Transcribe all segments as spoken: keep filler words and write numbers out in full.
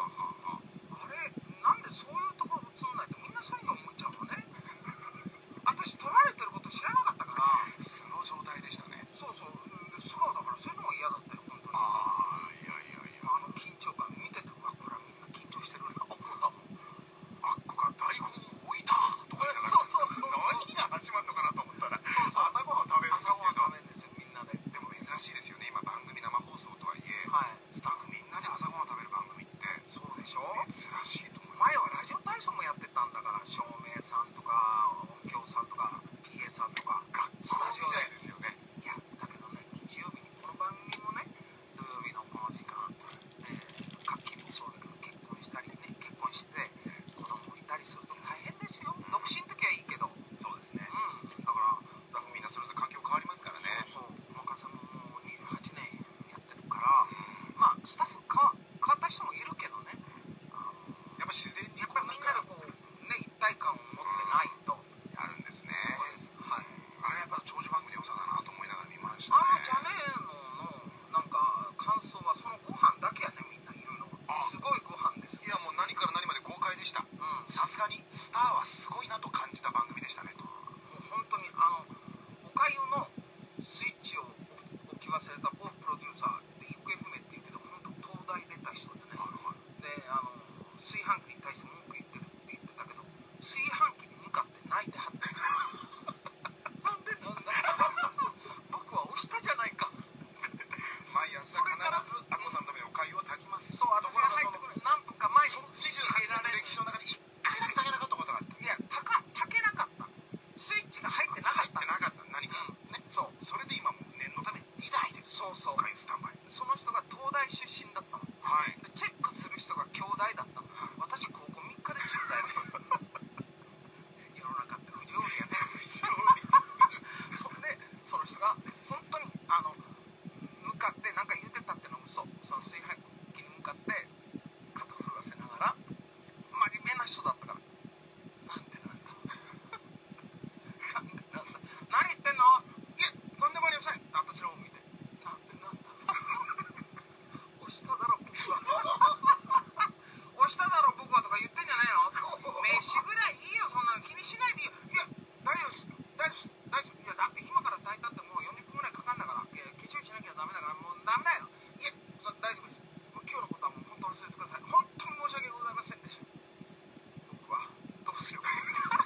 はあ、あれなんでそういうところ映んないとみんなそういうの思っちゃうのね。私撮られてること知らなかったから。 素の状態でしたね。 そうそう、素顔だからそういうのも嫌だったよ本当に。 ああ、いやいやいや、 あの緊張感見てて、うわこれはみんな緊張してるな思ったもん。 あっこが台本を置いたとか言いながら、 そうそうそうそう、 何が始まるのかなと思ったら、 そうそう、 朝ごはんを食べるんです朝けど、 ごはん食べるんですよみんなで。 でも珍しいですよね、今番組生放送とはいえ、 はい、 スタッフみんなで朝ごはん食べる番組って。 そうでしょ。 珍しいと思います。 前はラジオ体操もやってたんだから、照明さんとか音響さんとか ピーエー さんとか学スタジオ校みたいで。 ですよね。 いやだけどね、日曜日にこの番組もね、土曜日のこの時間、えー、カッキーもそうだけど結婚したりね、結婚して子供いたりすると大変ですよ。独身の時はいいけど。 そうですね。 うん、だからスタッフみんなそれぞれ環境変わりますからね。 そうそう、おまかさんももうにじゅうはちねんやってるから、まあスタッフか変わった人もいるけどね、あのやっぱ自然にやっぱりみんなでこうね一体感を持ってないと。 あるんですね。 そうです、はい。 あれやっぱ長寿番組の良さだなと思いながら見ましたね。 あのジャネーノのなんか感想はそのご飯だけやね、みんな言うの。すごいご飯です。 いやもう何から何まで豪快でした。さすがにスターはすごいなと感じた番組でしたね。 もう本当にあのおかゆのスイッチを置き忘れた某プロデューサーで行方不明って言うけど、本当東大出た人でね、であの炊飯器に対して文句言ってるって言ってたけど、炊飯器に向かって泣いてはったなんでなんだ僕は押したじゃないか。 毎朝必ずアッコさんのためにおかゆを炊きます。 そう、私が入ってくる何分か前にそのにじゅうはちねんの歴史の中でいっかいだけ炊けなかったことがあった。 いや、たか炊けなかった。スイッチが入ってなかった。 入ってなかった。何か、 うん、 ね。 そう。 それで今も念のためにだいでそうそう。 おかゆスタンバイ。 その人が東大出身だったの。 はい。 チェックする人が兄弟だったの。私高校みっかで中大で。世の中って不条理やね。不条理。それでその人が本当にあの向かって何か言ってたってのも嘘。その炊飯器に向かって肩震わせながら、真面目な人だったから。なんでなんだ。なんでなんだ。何言ってんの？いや、なんでもありません。私の方見て。なんでなんだ。押しただろ僕は。押しただろ僕はとか言ってんじゃないの？飯ぐらいいいよ、そんなの気にしないでいいよ。いや、大丈夫です。大丈夫です。大丈夫です。いや、だって今から炊いたってもうよんじゅっぷんぐらいかかんだから。いや、化粧しなきゃダメだから、もうダメだよ。いや、そ大丈夫です。もう今日のことはもう本当忘れてください。本当に申し訳ございませんでした。僕はどうすればいいんだ。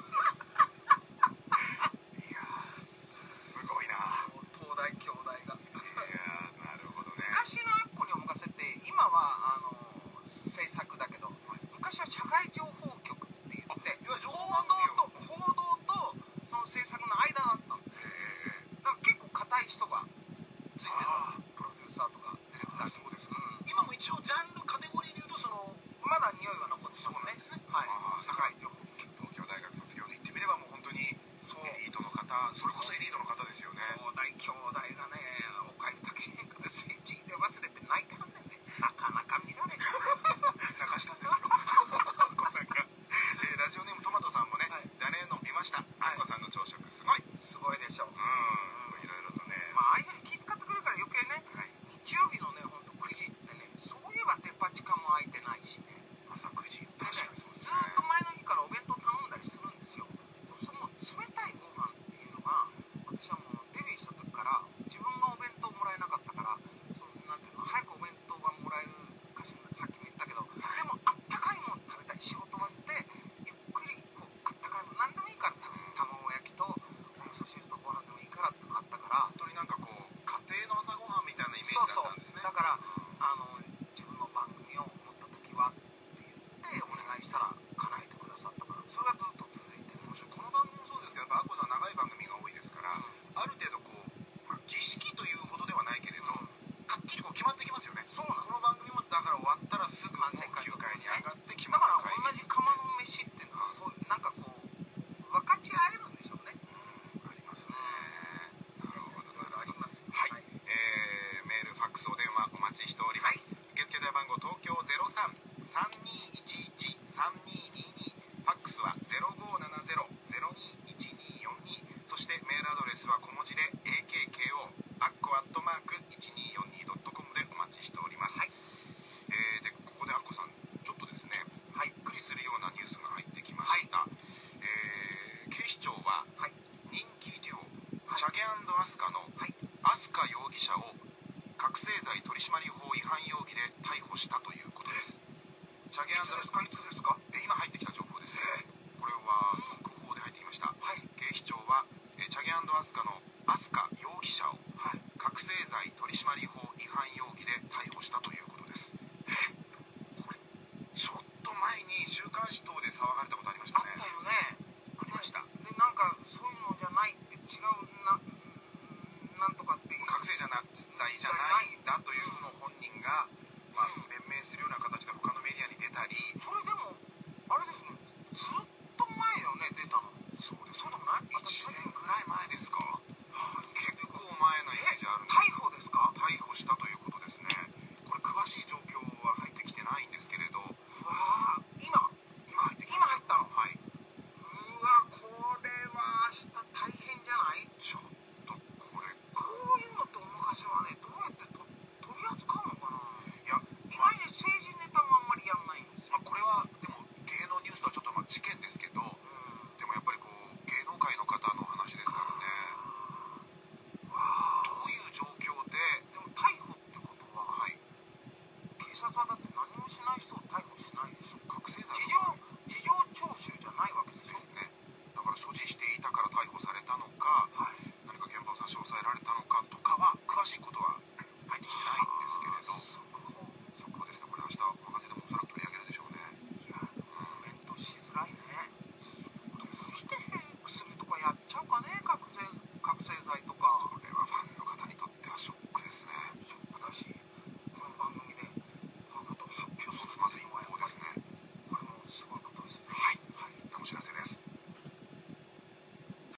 いやー、すごいな。 もう東大兄弟が。 いやー、なるほどね。 昔のアッコにお任せって今はあの制作だけど、昔は社会情報局って言って報道と報道とその制作の間だったんですよ。だから結構硬い人がついてた、プロデューサーとかディレクターに。 そうですか。今も一応ジャンルカテゴリーで言うとそのまだ匂いは残ってますね。はい。社会情報局。 東京大学卒業で言ってみればもう本当にエリートの方、それこそエリートの方ですよね。 兄弟兄弟がね、おかゆ炊けへんかでスイッチ入れ忘れて泣いてはんねんで、なかなか見られへん。 泣かしたんですよ。アッコさんが。えー、ラジオネームトマトさんもね、 はい、 ジャネーノ見ました。アッコさんの朝食すごい。 すごいでしょ。うん。 いろいろとね。 まあああいうふうに気遣ってくるから余計ね、はい、日曜日のね、ほんとくじってね、そういえばデパ地下も開いてないしね。 朝くじ、確かにそうですね。 ずーっと前の日からお弁当頼んだりするんですよ。その冷たいご飯っていうのが、私はもうデビューした時から自分がお弁当もらえなかったから、そのなんていうの、早くお弁当がもらえるかしら、さっきも言ったけど、でもあったかいもの食べたい。仕事終わってゆっくりこうあったかいもの何でもいいから食べて、卵焼きとお味噌汁とご飯でもいいからってのがあったから、 本当になんかこう家庭の朝ごはんみたいなイメージだったんですね。 そうそう、だからあの自分の番組を持った時はって言ってお願いしたら叶えてくださったから、それがずっと続いてる。 この番組もそうですけど、やっぱアッコさん長い番組が多いですから、うん、ある程度こう、まあ、儀式というほどではないけれど、うん、かっちりこう決まってきますよね。そうなの。この番組もだから終わったらすぐもうきゅうかいに上がって決まった回、 だから同じ釜の飯っていうのはそういうなんかこう分かち合えるんでしょうね。 うん、ありますね。なるほど、なるほど。 あります。 はい、はい、えー、メールファックスお電話お待ちしております。はい、受付電話番号東京ゼロさん さんにいちいち さんににに、ファックスはゼロごーななゼロ ゼロにいちによんに、そしてメールアドレスは小文字で エーケーケーオー アッコアットマーク いちにーよんにードットコム でお待ちしております。はい、えー、でここでアッコさんちょっチャゲいつですかいつですか？ え今入ってきた情報です。これは速報で入ってきました。 はい。 警視庁はえチャゲ&アスカの飛鳥容疑者をはい。 覚醒剤取締法違反容疑で逮捕したということです。えこれちょっと前に週刊誌等で騒がれたこと